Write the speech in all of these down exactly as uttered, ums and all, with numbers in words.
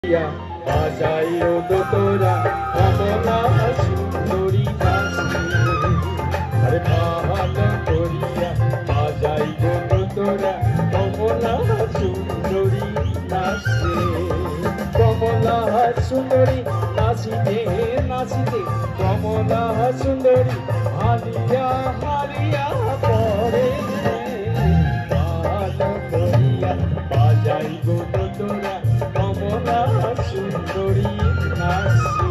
বাজাইও দোতরা কমলা সুন্দরী নাচে, আরে ভালো করিয়া বাজাইও দোতরা কমলা সুন্দরী নাচে। কমলা সুন্দরী নাচিতে নাচিতে কমলা সুন্দরী হারিয়া হারিয়া পড়ে, ভালো করিয়া বাজাইও দোতরা কমলা সুন্দরী নাচে।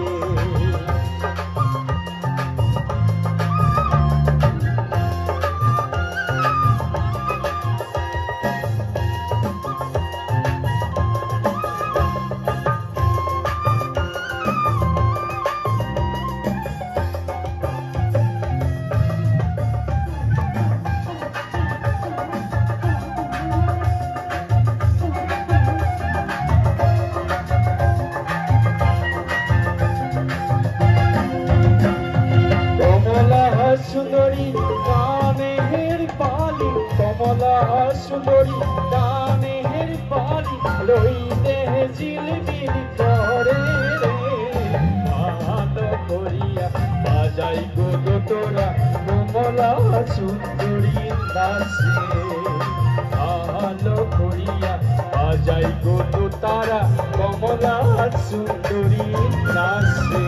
সুন্দরী কানের পালি কমলা সুন্দরী কানের পালি লইতে ঝিলমিল করে রে, ভালো করিয়া বাজাই গো দোতরা কমলা সুন্দরী নাচে। ভালো করিয়া বাজাই গো দোতারা কমলা সুন্দরী নাচে।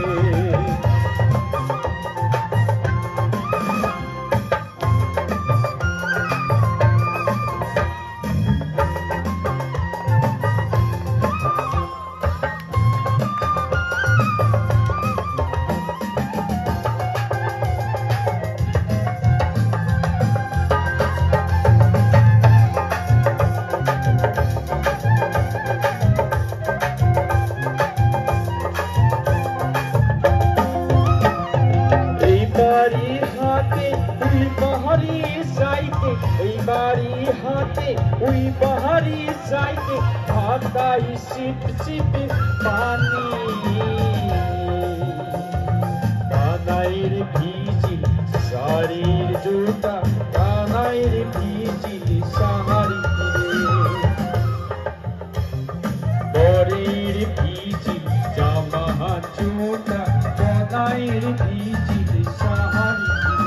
বাহারি সাইতে ওই বাড়ি হাতে ওই বাহারি সাইতে হাতাই সিপ সিপ পানি, কানাইর ভিজিল শাড়ির জুতা কানাইর ভিজিল সাহারি বরের ভিজিল জামা জুতা কানাইর ভিজিল সাহারি।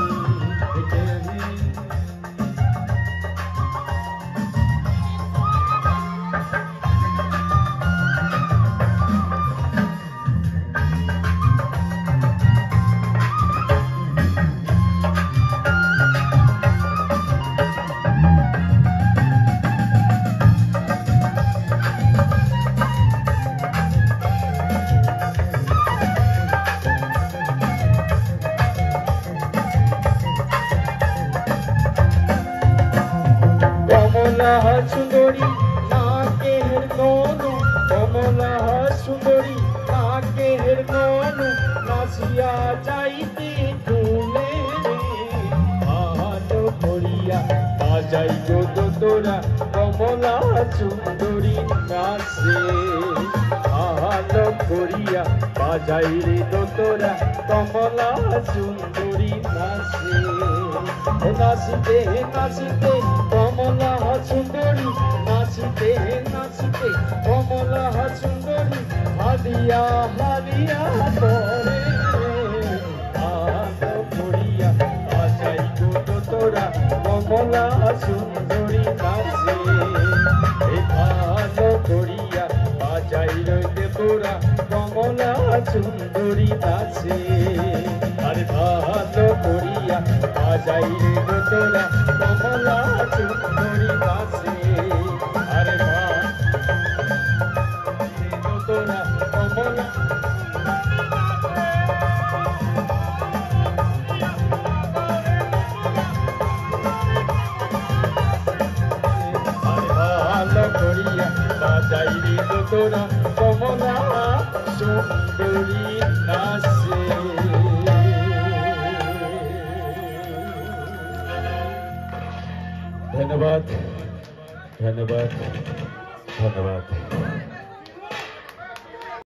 কমলা সুন্দরী নাকের ননু কমলা সুন্দরী নাকের ননু নাচিয়া যাইতে তুলে রে, ভালো করিয়া বাজাই গো দোতরা কমলা সুন্দরী নাচে। ভালো করিয়া বাজাই রে দোতরা কমলা সুন্দরী নাচে। নাচিতে নাচিতে কমলা সুন্দরী নাচিতে নাচিতে কমলা সুন্দরী হারিয়া হারিয়া পড়ে, ভালো করিয়া বাজাই গো দোতরা কমলা সুন্দরী নাচে। ভালো করিয়া বাজাই রে দোতরা কমলা সুন্দরী নাচে, আরে ভালো করিয়া বাজাই রে দোতরা কমলা সুন্দরী নাচে। আরে দোতরা কমলা ভালো করিয়া বাজাই রে দোতরা কমলা সুন্দরী নাচে। ধন্যবাদ ধন্যবাদ ধন্যবাদ।